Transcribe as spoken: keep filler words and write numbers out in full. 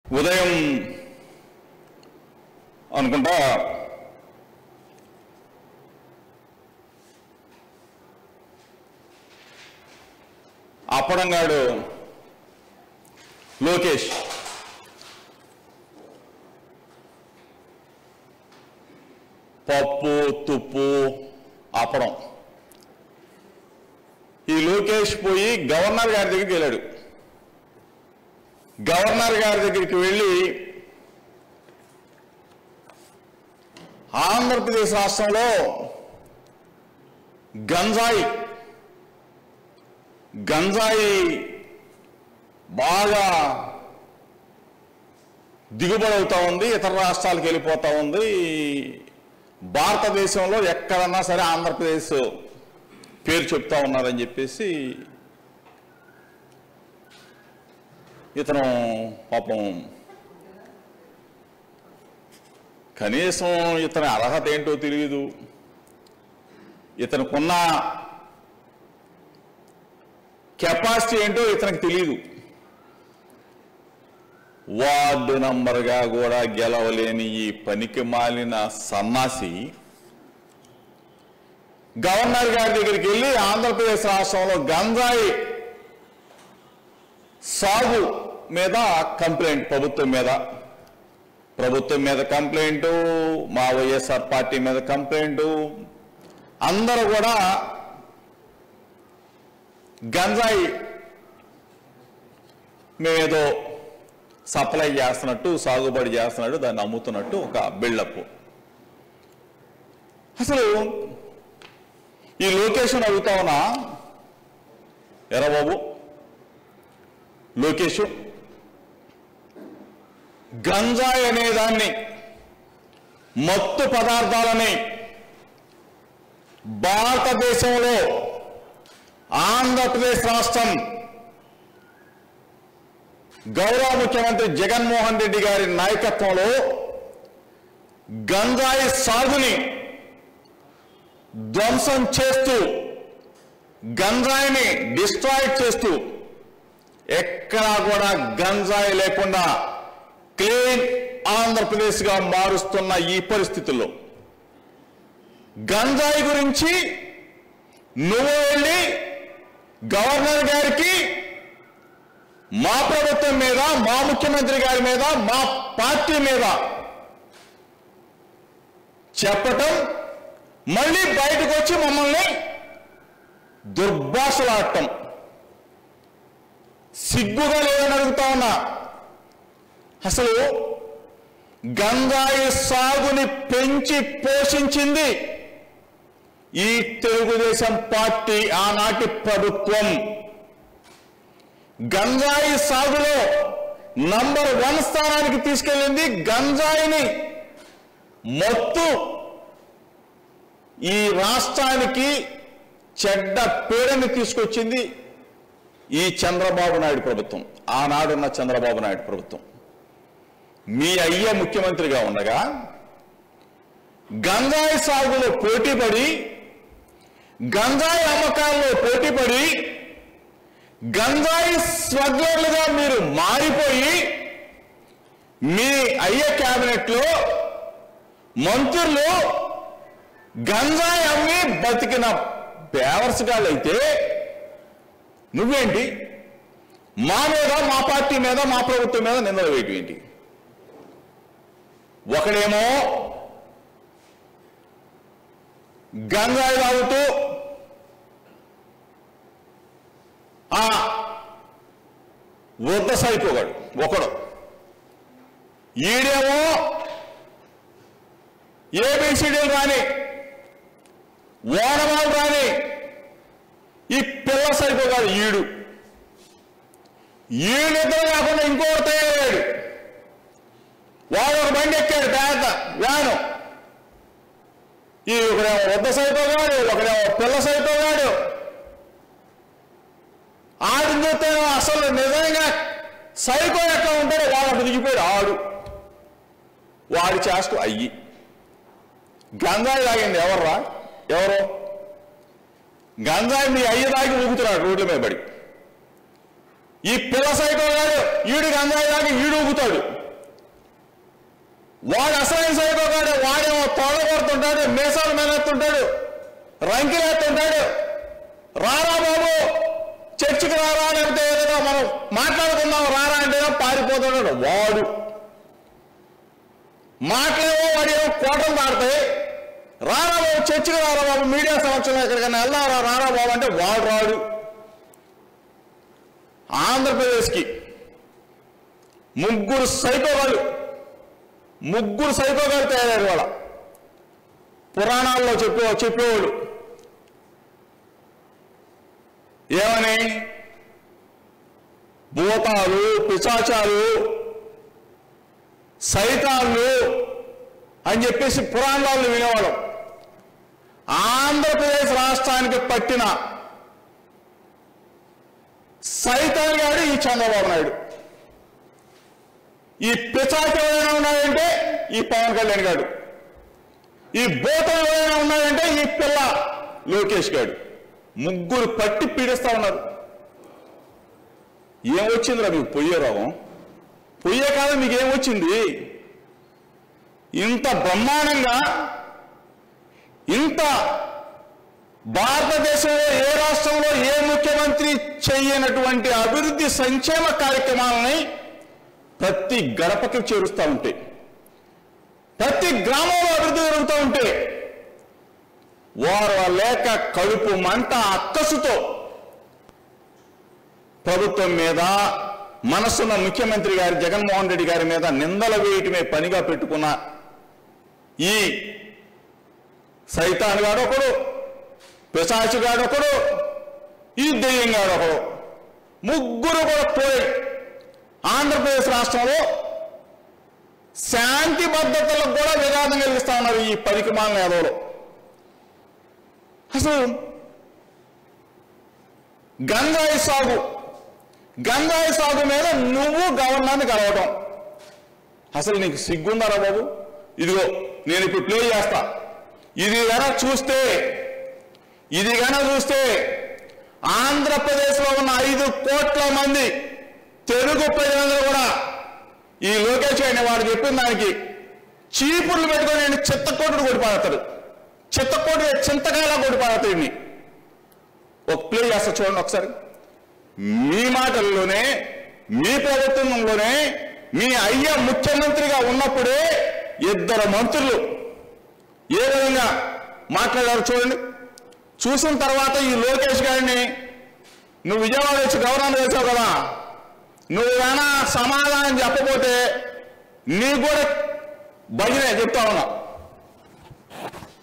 ఉదయం అనుకుంటా అప్పడంగాడు లోకేష్ పప్పు తుప్పు అప్పడం ఈ లోకేష్ పోయి గవర్నర్ గారి దగ్గరికి వెళ్ళాడు. గవర్నర్ గారి దగ్గరికి వెళ్ళి ఆంధ్రప్రదేశ్ రాష్ట్రంలో గంజాయి గంజాయి బాగా దిగుబడి అవుతా ఉంది, ఇతర రాష్ట్రాలకు వెళ్ళిపోతా ఉంది. భారతదేశంలో ఎక్కడన్నా సరే ఆంధ్రప్రదేశ్ పేరు చెప్తా ఉన్నారని చెప్పేసి ఇతను పాపం కనీసం ఇతని అర్హత ఏంటో తెలియదు, ఇతనుకున్న కెపాసిటీ ఏంటో ఇతనికి తెలియదు. వార్డు నంబర్గా కూడా గెలవలేని ఈ పనికి మాలిన సన్నాసి గవర్నర్ గారి దగ్గరికి వెళ్ళి ఆంధ్రప్రదేశ్ రాష్ట్రంలో గంజాయి సాగు మీద కంప్లైంట్, ప్రభుత్వం మీద ప్రభుత్వం మీద కంప్లైంటు, మా వైఎస్ఆర్ పార్టీ మీద కంప్లైంటు, అందరూ కూడా గంజాయి మేమేదో సప్లై చేస్తున్నట్టు, సాగుబడి చేస్తున్నట్టు, దాన్ని అమ్ముతున్నట్టు ఒక బిల్డప్. అసలు ఈ లొకేషన్ అడుగుతా ఉన్నా, ఎరా బాబు లోకేష్, గంజాయి అనేదాన్ని, మత్తు పదార్థాలని భారతదేశంలో ఆంధ్రప్రదేశ్ రాష్ట్రం గౌరవ ముఖ్యమంత్రి జగన్మోహన్ రెడ్డి గారి నాయకత్వంలో గంజాయి సాగుని ధ్వంసం చేస్తూ, గంజాయిని డిస్ట్రాయ్ చేస్తూ, ఎక్కడా కూడా గంజాయి లేకుండా క్లీన్ ఆంధ్రప్రదేశ్గా మారుస్తున్న ఈ పరిస్థితుల్లో గంజాయి గురించి నువ్వు వెళ్ళి గవర్నర్ గారికి, మా ప్రభుత్వం మీద, మా ముఖ్యమంత్రి గారి మీద, మా పార్టీ మీద చెప్పటం, మళ్ళీ బయటకు వచ్చి మమ్మల్ని దుర్భాషలాడటం సిగ్గుగా లేదని అడుగుతా ఉన్నా. అసలు గంజాయి సాగుని పెంచి పోషించింది ఈ తెలుగుదేశం పార్టీ, ఆనాటి ప్రభుత్వం. గంజాయి సాగులో నంబర్ వన్ స్థానానికి తీసుకెళ్ళింది, గంజాయిని మొత్తు ఈ రాష్ట్రానికి చెడ్డ పేరుని తీసుకొచ్చింది ఈ చంద్రబాబు నాయుడు ప్రభుత్వం, ఆనాడున్న చంద్రబాబు నాయుడు ప్రభుత్వం. మీ అయ్య ముఖ్యమంత్రిగా ఉండగా గంజాయి సాగులో పోటీపడి, గంజాయి అమ్మకాల్లో పోటీపడి, గంజాయి స్మగ్లర్లుగా మీరు మారిపోయి, మీ అయ్య క్యాబినెట్లో మంత్రులు గంజాయి అమ్మి బతికిన బేవర్స్గాళ్ళైతే నువ్వేంటి మా మీద, మా పార్టీ మీద, మా ప్రభుత్వం మీద నిందలు వేయటం ఏంటి? ఒకడేమో గంజాయి తాగుతూ ఆ వృద్ధ సైపోగాడు ఒకడు, ఈడేమో ఏబిసిడీలు రాని, ఓనమాలు రాని ఈ పిల్ల సైపోగాడు ఈడు. ఈడిద్దరు కాకుండా ఇంకోటి తయారయ్యాడు. వాడు ఒక బండి ఎక్కాడు, పేద వ్యాను. ఈ ఒకడేమో వృద్ధ సైపోగాడు, ఒకడేమో పిల్ల సైపోగాడు. ఆడిని చూస్తే అసలు నిజంగా సైకో ఎట్లా ఉంటాడో వాడు దిగిపోయాడు. ఆడు వాడి చేస్తూ అయ్యి గంజాయి తాగింది ఎవర్రా? ఎవరు? గంజాయి మీ అయ్యి తాగి ఊగుతున్నాడు రోడ్ల మీద పడి. ఈ పిల్ల సైకో గాడు ఈడు గంజాయి తాగి ఈడు ఊగుతాడు. వాడు అసలైన సైకోగాడు. వాడేమో తోడ కొడుతుంటాడు, మీసాలు మెనెత్తుంటాడు, రంకిలేస్తుంటాడు. రారా బాబు చర్చికి రారా, లేకపోతే ఏదైనా మనం మాట్లాడుకుందాం రారా అంటే పారిపోతున్నాడు వాడు. మాటలేమో వాడేమో కోటలు దాడతాయి. రారా బాబు చర్చికి రారా బాబు, మీడియా సమక్షంలో ఎక్కడికైనా వెళ్దారా రారా బాబు అంటే వాడు రాడు. ఆంధ్రప్రదేశ్కి ముగ్గురు సైకోగాళ్ళు ముగ్గురు సైకోగాళ్ళు తయారయ్యారు. వాళ్ళ పురాణాల్లో చెప్పే చెప్పేవాళ్ళు ఏమని, భూతాలు, పిశాచాలు, సైతాన్లు అని చెప్పేసి పురాణాలను వినేవాళ్ళం. ఆంధ్రప్రదేశ్ రాష్ట్రానికి పట్టిన సైతాన్ గాడు ఈ చంద్రబాబు నాయుడు. ఈ పిశాచం ఏమైనా ఉన్నాయంటే ఈ పవన్ కళ్యాణ్ గారు. ఈ భూతం ఏమైనా ఉన్నాయంటే ఈ పిల్ల లోకేష్ గారు. ముగ్గురు పట్టి పీడిస్తా ఉన్నారు. ఏమొచ్చిందిరా మీకు పొయ్యే రోగం? పొయ్యే కాలం మీకు ఏమొచ్చింది? ఇంత బ్రహ్మాండంగా, ఇంత భారతదేశంలో ఏ రాష్ట్రంలో ఏ ముఖ్యమంత్రి చేయనటువంటి అభివృద్ధి సంక్షేమ కార్యక్రమాలని ప్రతి గడపకి చేరుస్తూ ఉంటే, ప్రతి గ్రామంలో అభివృద్ధి జరుగుతూ ఉంటే వారు లేక కడుపు మంట అక్కసుతో ప్రభుత్వం మీద, మనసున్న ముఖ్యమంత్రి గారి జగన్మోహన్ రెడ్డి గారి మీద నిందలు వేయటమే పనిగా పెట్టుకున్న ఈ సైతాన్ గాడు ఒకడు, పిశాచి గాడు ఒకడు, ఈ దెయ్యం గాడు ఒకడు, ముగ్గురు కూడా పోయి ఆంధ్రప్రదేశ్ రాష్ట్రంలో శాంతి భద్రతలకు కూడా విఘాతం కలిగిస్తా ఉన్నారు ఈ పరికమాల నేదవులు. అసలు గంజాయి సాగు గంజాయి సాగు మీద నువ్వు గవర్నర్ని కలవటం, అసలు నీకు సిగ్గుందారా బాబు? ఇదిగో నేను ఇప్పుడు ప్లే చేస్తా. ఇది కనుక చూస్తే ఇది కనుక చూస్తే ఆంధ్రప్రదేశ్లో ఉన్న ఐదు కోట్ల మంది తెలుగు ప్రజలందరూ కూడా ఈ లోకేష్ అనే వాడు చెప్పిన దానికి చీపుర్లు పెట్టుకొని నేను చిత్తకోటుడు కొట్టిపాడతాడు. చిత్తకోటి చింతకాయలా కొట్టిపాడతాడు. ఒక ప్లే చేస్తా చూడండి ఒకసారి. మీ మాటల్లోనే, మీ ప్రభుత్వంలోనే, మీ అయ్య ముఖ్యమంత్రిగా ఉన్నప్పుడే ఇద్దరు మంత్రులు ఏ విధంగా మాట్లాడారు చూడండి. చూసిన తర్వాత ఈ లోకేష్ గారిని, నువ్వు విజయవాడ వచ్చి గవర్నర్ చేశావు కదా, నువ్వు ఏమైనా సమాధానం చెప్పబోతే నీ కూడా భజనే చెప్తా ఉన్నా.